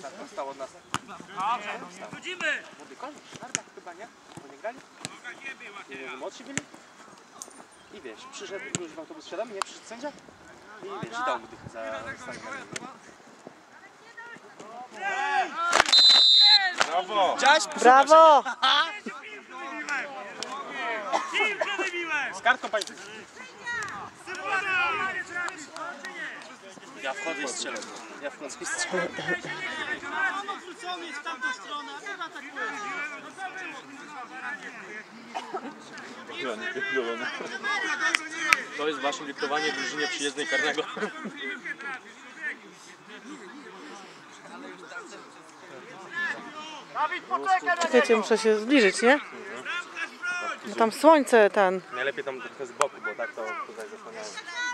To stało od nas. Chodzimy! Młody koń? Nardak chyba, nie? Bo nie grali? Nie wiem, młodsi byli? I wiesz, przyszedł już w autobus świadomy, nie? Przyszedł sędzia i wiesz, dał mu dychę za stanie. Brawo! Brawo! Z kartką pani. Ja wchodzę i strzelam. Ja wchodzę i strzelam. To jest wasze dyktowanie drużynie przyjezdnej karnego. Czekajcie, muszę się zbliżyć, nie? Bo tam słońce ten. Najlepiej tam trochę z boku, bo tak to tutaj zasłaniało.